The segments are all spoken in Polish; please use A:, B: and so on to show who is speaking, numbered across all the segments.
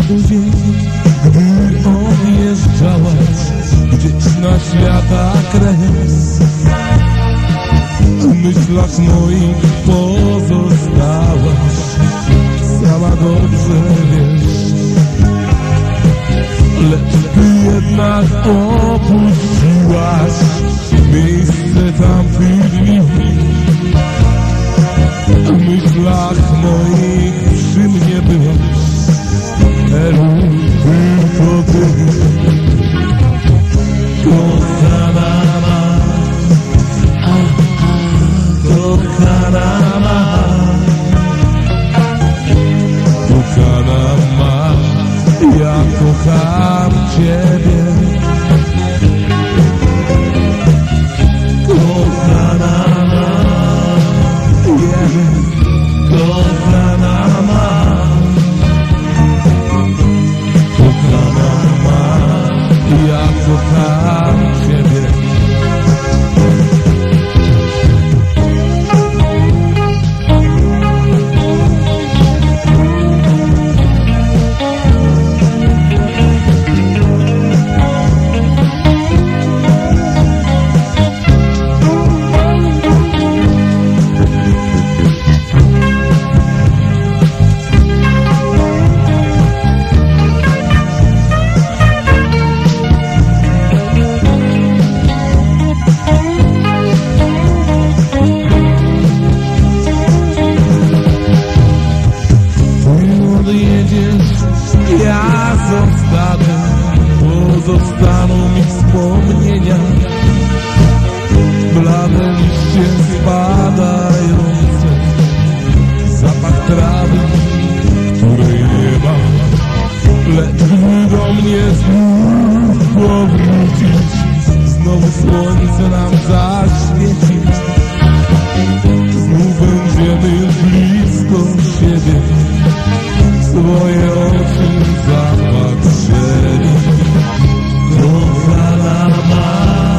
A: dzień, gdy odjeżdżałaś gdzieś na świata kres. W myślach moich pozostałaś, sama dobrze wiesz. Lecz ty jednak opuściłaś miejsce tamtych dni. W myślach moich przy mnie byłaś, Elu, tylko ty. Kochana ma, kochana ma, kochana ma, ja kocham ciebie. Kochana ma, kochana ma, kochana ma, ja kocham ciebie. Ja zostanę, pozostaną mi wspomnienia, blade liście spadające, zapach trawy, której nie ma. Lecz gdy do mnie znów powrócisz, znowu słońce nam zaświeci, znów będziemy blisko siebie, swoje oczy zapatrzyli. Kochana ma,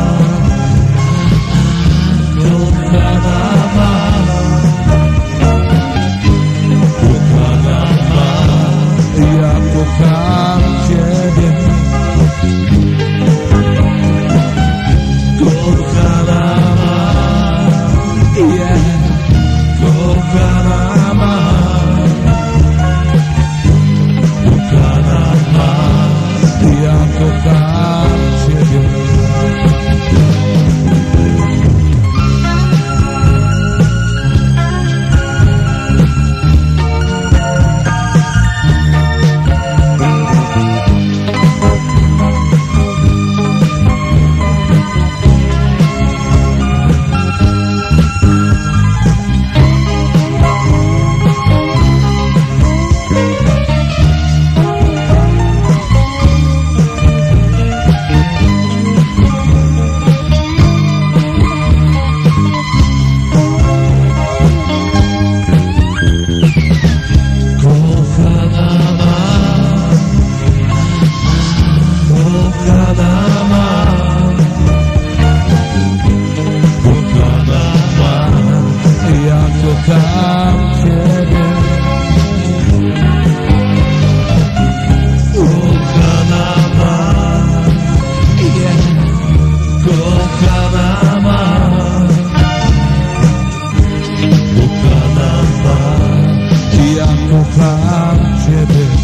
A: kochana ma, kochana ma, ja kocham ciebie. Kochana ma, kochana ma, ja kocham ciebie. Kocham ciebie. Kochana ma, kochana ma, kochana ma, ja kocham ciebie.